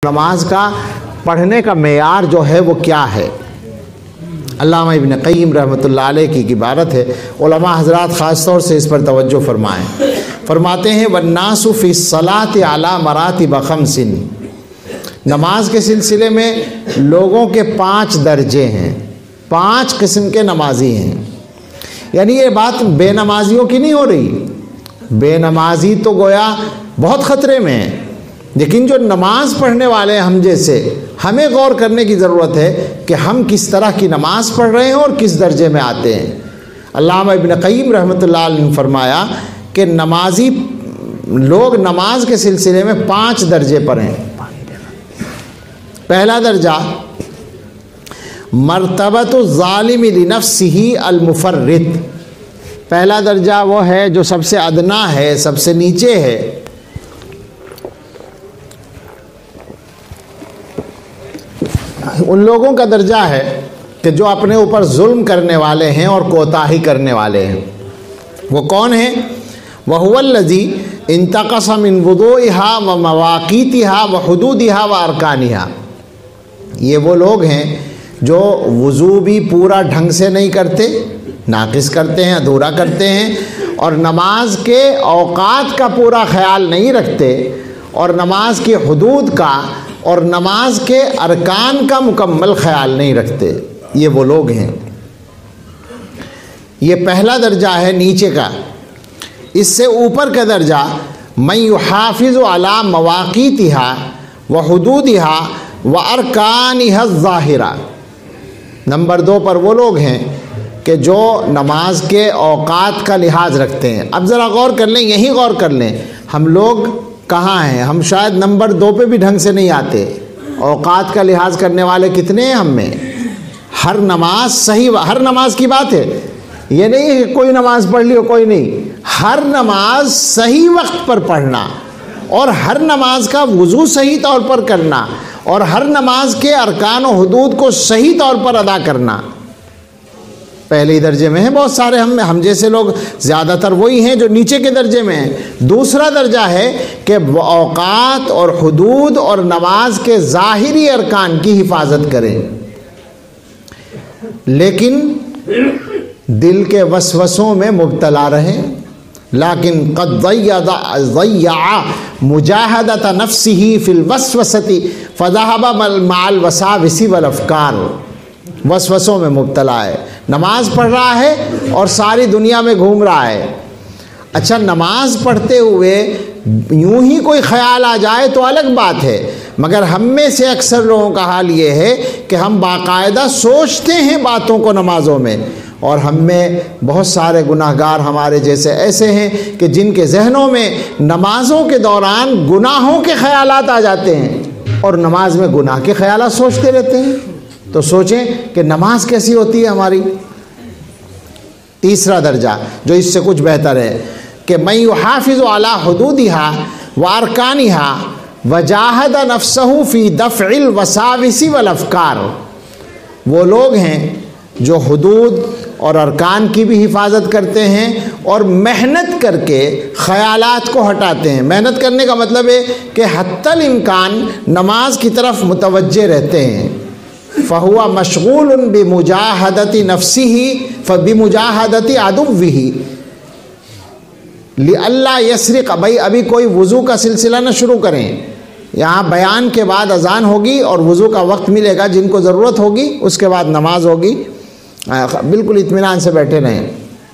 نماز کا پڑھنے کا معیار جو ہے وہ کیا ہے؟ علامہ ابن قیم رحمۃ اللہ علیہ کی عبارت ہے، علماء حضرات خاص طور سے اس پر توجہ فرمائیں۔ فرماتے ہیں وَالنَّاسُ فِي الصَّلَاةِ عَلَى مَرَاتِبَ خَمْسٍ، نماز کے سلسلے میں لوگوں کے 5 درجے ہیں، 5 قسم کے نمازی ہیں۔ یعنی یہ بات بے نمازیوں کی نہیں ہو رہی، بے نمازی تو گویا بہت خطرے میں ہے، لیکن جو نماز پڑھنے والے ہم جیسے، ہمیں غور کرنے کی ضرورت ہے کہ ہم کس طرح کی نماز پڑھ رہے ہیں اور کس درجے میں آتے ہیں۔ علامہ ابن قیم رحمۃ اللہ علیہ نے فرمایا کہ نمازی لوگ نماز کے سلسلے میں 5 درجے پر ہیں۔ پہلا درجہ مرتبۃ الظالم لنفسہ المفرط، پہلا درجہ وہ ہے جو سب سے ادنا ہے، سب سے نیچے ہے۔ ان لوگوں کا درجہ ہے کہ جو اپنے اوپر ظلم کرنے والے ہیں اور کوتاہی کرنے والے ہیں۔ وہ کون ہیں؟ وَهُوَ الَّذِي انتقص مِنْ وُضُوئِهَا وَمَوَاقِيتِهَا وَحُدُودِهَا وَأَرْكَانِهَا، یہ وہ لوگ ہیں جو وضو بھی پورا ڈھنگ سے نہیں کرتے، ناقص کرتے ہیں، ادھورا کرتے ہیں، اور نماز کے اوقات کا پورا خیال نہیں رکھتے، اور نماز کی حدود کا اور نماز کے ارکان کا مکمل خیال نہیں رکھتے۔ یہ وہ لوگ ہیں۔ یہ پہلا درجہ ہے نیچے کا۔ اس سے اوپر کا درجہ من یحافظ علی مواقیتها وحدودها وارکانها الظاہرہ، نمبر 2 پر وہ لوگ ہیں کہ جو نماز کے اوقات کا لحاظ رکھتے ہیں۔ اب ذرا غور کر لیں، یہی غور کر لیں، ہم لوگ کہاں ہیں؟ ہم شاید نمبر 2 پہ بھی ڈھنگ سے نہیں آتے۔ اوقات کا لحاظ کرنے والے کتنے ہیں ہم میں؟ ہر نماز صحیح، ہر نماز کی بات ہے، یہ نہیں ہے کہ کوئی نماز پڑھ لی ہو کوئی نہیں، ہر نماز صحیح وقت پر پڑھنا، اور ہر نماز کا وضو صحیح طور پر کرنا، اور ہر نماز کے ارکان و حدود کو صحیح طور پر ادا کرنا، پہلے درجے میں ہیں۔ بہت سارے ہم جیسے لوگ زیادہ تر وہی ہیں جو نیچے کے درجے میں ہیں۔ دوسرا درجہ ہے کہ اوقات اور حدود اور نماز کے ظاہری ارکان کی حفاظت کریں، لیکن دل کے وسوسوں میں مبتلا رہیں۔ لیکن قد ضیع مجاہدۃ نفسہ فی الوسوسۃ فذهب مع الوساوس والافکار، وسوسوں میں مبتلا ہے، نماز پڑھ رہا ہے اور ساری دنیا میں گھوم رہا ہے۔ اچھا، نماز پڑھتے ہوئے یوں ہی کوئی خیال آ جائے تو الگ بات ہے، مگر ہم میں سے اکثر لوگوں کا حال یہ ہے کہ ہم باقاعدہ سوچتے ہیں باتوں کو نمازوں میں، اور ہم میں بہت سارے گناہگار ہمارے جیسے ایسے ہیں کہ جن کے ذہنوں میں نمازوں کے دوران گناہوں کے خیالات آ جاتے ہیں، اور نماز میں گناہ کے خیالات سوچتے رہتے ہیں۔ تو سوچیں کہ نماز کیسی ہوتی ہے ہماری۔ تیسرا درجہ جو اس سے کچھ بہتر ہے کہ من یحافظ علی حدودها وارکانها وجاہد نفسہ فی دفع الوساوس والافکار، وہ لوگ ہیں جو حدود اور ارکان کی بھی حفاظت کرتے ہیں اور محنت کر کے خیالات کو ہٹاتے ہیں۔ محنت کرنے کا مطلب ہے کہ حتی الامکان نماز کی طرف متوجہ رہتے ہیں۔ فَهُوَ مَشْغُولٌ بِمُجَاهَدَةِ نَفْسِهِ فَبِمُجَاهَدَةِ عَدُوِّهِ لِأَلَّا يَسْرِقَ۔ بھائی ابھی کوئی وضو کا سلسلہ نہ شروع کریں، یہاں بیان کے بعد اذان ہوگی اور وضو کا وقت ملے گا، جن کو ضرورت ہوگی اس کے بعد نماز ہوگی، بالکل اطمینان سے بیٹھے رہیں۔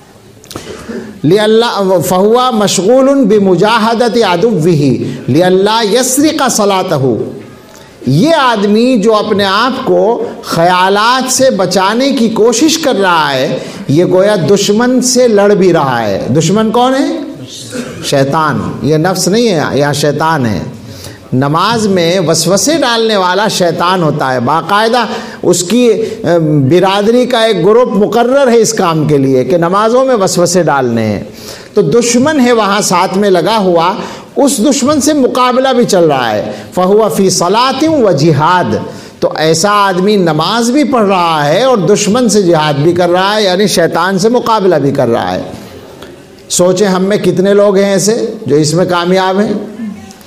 فَهُوَ مَشْغُولٌ بِمُجَاهَدَةِ عَدُوِّهِ لِأَلَّا يَسْرِقَ صَلَاتَهُ، یہ آدمی جو اپنے آپ کو خیالات سے بچانے کی کوشش کر رہا ہے، یہ گویا دشمن سے لڑ بھی رہا ہے۔ دشمن کون ہے؟ شیطان، یہ نفس نہیں ہے، یہ شیطان ہے۔ نماز میں وسوسے ڈالنے والا شیطان ہوتا ہے، باقاعدہ اس کی برادری کا ایک گروپ مقرر ہے اس کام کے لیے کہ نمازوں میں وسوسے ڈالنے ہیں، تو دشمن ہے وہاں ساتھ میں لگا ہوا، اس دشمن سے مقابلہ بھی چل رہا ہے۔ فَهُوَ فِي صَلَاةٍ وَجِهَادٍ، تو ایسا آدمی نماز بھی پڑھ رہا ہے اور دشمن سے جہاد بھی کر رہا ہے، یعنی شیطان سے مقابلہ بھی کر رہا ہے۔ سوچیں ہم میں کتنے لوگ ہیں ایسے جو اس میں کامیاب ہیں۔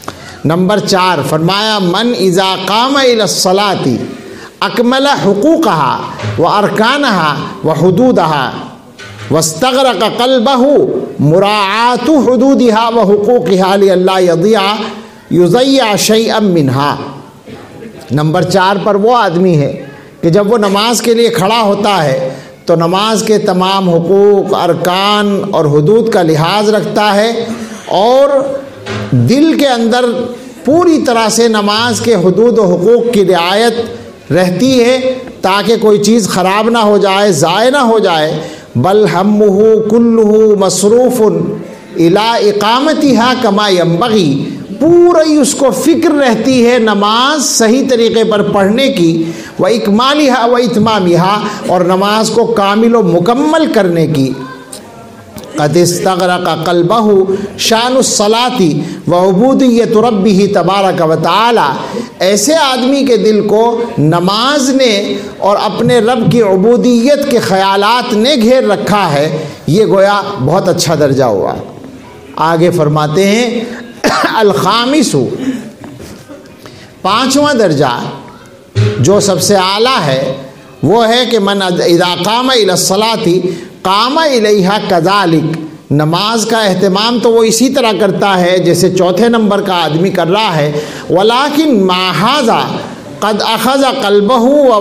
نمبر 4 فرمایا من اذا قام الى الصلاۃ اکمل حقوقها وارکانها وحدودها واستغرق قلبه مراعات حدودها وحقوقها لئلا یضيع شيئا منها۔ نمبر 4 پر وہ آدمی ہے کہ جب وہ نماز کے لیے کھڑا ہوتا ہے تو نماز کے تمام حقوق، ارکان اور حدود کا لحاظ رکھتا ہے اور دل کے اندر پوری طرح سے نماز کے حدود و حقوق کی رعایت رہتی ہے تاکہ کوئی چیز خراب نہ ہو جائے، ضائع نہ ہو جائے۔ بل ہمہ کلہ مصروف الی اقامتها کما ینبغی، پوری اس کو فکر رہتی ہے نماز صحیح طریقے پر پڑھنے کی، وَإِكْمَالِهَا وَإِتْمَامِهَا، اور نماز کو کامل و مکمل کرنے کی۔ قد استغرق قلبه شان الصلاة وعبودیت ربه تبارک و تعالی، ایسے آدمی کے دل کو نماز نے اور اپنے رب کی عبودیت کے خیالات نے گھیر رکھا ہے، یہ گویا بہت اچھا درجہ ہوا۔ آگے فرماتے ہیں الخامس، 5واں درجہ جو سب سے اعلیٰ ہے وہ ہے کہ من اذا قام الى الصلاة قام الیہا کذالک، نماز کا اہتمام تو وہ اسی طرح کرتا ہے جیسے 4 نمبر کا آدمی کر رہا ہے، ولیکن ما ھذا قد اخذ قلبہ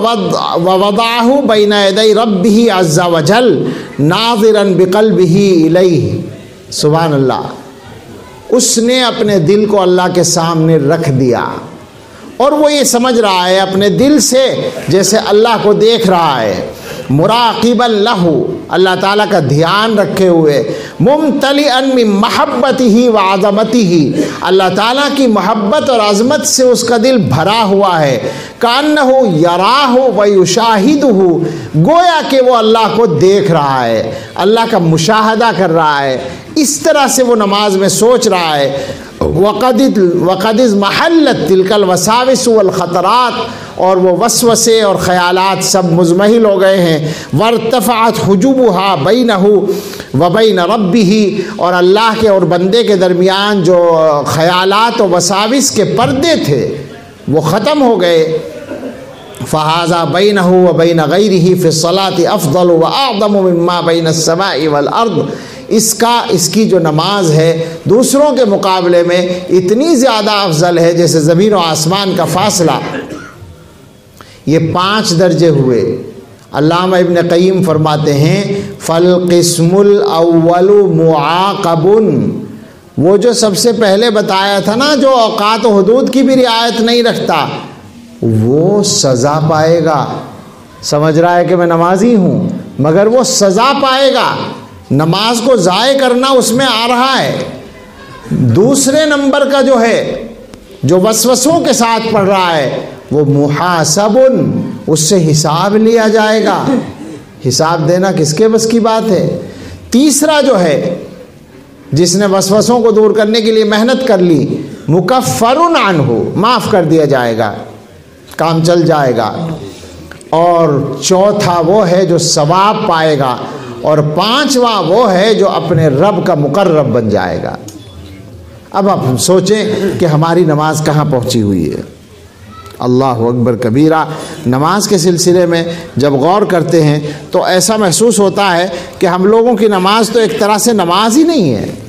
ووضعہ بین یدی ربہ عز وجل ناظرا بقلبہ الیہ۔ سبحان اللہ، اس نے اپنے دل کو اللہ کے سامنے رکھ دیا اور وہ یہ سمجھ رہا ہے اپنے دل سے جیسے اللہ کو دیکھ رہا ہے، مراقبا لہ، اللہ تعالیٰ کا دھیان رکھے ہوئے، ممتلئا من محبتہ وعظمتہ، اللہ تعالیٰ کی محبت اور عظمت سے اس کا دل بھرا ہوا ہے، کأنہ یراہ ویشاہدہ، گویا کہ وہ اللہ کو دیکھ رہا ہے، اللہ کا مشاہدہ کر رہا ہے، اس طرح سے وہ نماز میں سوچ رہا ہے۔ وقد محلت تلک الوساوس والخطرات، اور وہ وسوسے اور خیالات سب مزمحل ہو گئے ہیں، وارتفعت حجبها بینہ وبین ربہ، اور اللہ کے اور بندے کے درمیان جو خیالات و وساوس کے پردے تھے وہ ختم ہو گئے۔ فہذا بینہ وبین غیرہ فی الصلاۃ افضل واعظم مما بین السماء والارض، اس کی جو نماز ہے دوسروں کے مقابلے میں اتنی زیادہ افضل ہے جیسے زمین و آسمان کا فاصلہ۔ یہ 5 درجے ہوئے۔ علامہ ابن قیم فرماتے ہیں فالقسم الاول معاقب، وہ جو سب سے پہلے بتایا تھا نا، جو اوقات و حدود کی بھی رعایت نہیں رکھتا، وہ سزا پائے گا۔ سمجھ رہا ہے کہ میں نمازی ہوں مگر وہ سزا پائے گا، نماز کو ضائع کرنا اس میں آ رہا ہے۔ دوسرے نمبر کا جو ہے جو وسوسوں کے ساتھ پڑھ رہا ہے وہ محاسب، اس سے حساب لیا جائے گا۔ حساب دینا کس کے بس کی بات ہے۔ تیسرا جو ہے جس نے وسوسوں کو دور کرنے کے لیے محنت کر لی، مکفر عنہ، معاف کر دیا جائے گا، کام چل جائے گا۔ اور چوتھا وہ ہے جو ثواب پائے گا، اور 5واں وہ ہے جو اپنے رب کا مقرب بن جائے گا۔ اب آپ سوچیں کہ ہماری نماز کہاں پہنچی ہوئی ہے۔ اللہ اکبر کبیرہ۔ نماز کے سلسلے میں جب غور کرتے ہیں تو ایسا محسوس ہوتا ہے کہ ہم لوگوں کی نماز تو ایک طرح سے نماز ہی نہیں ہے۔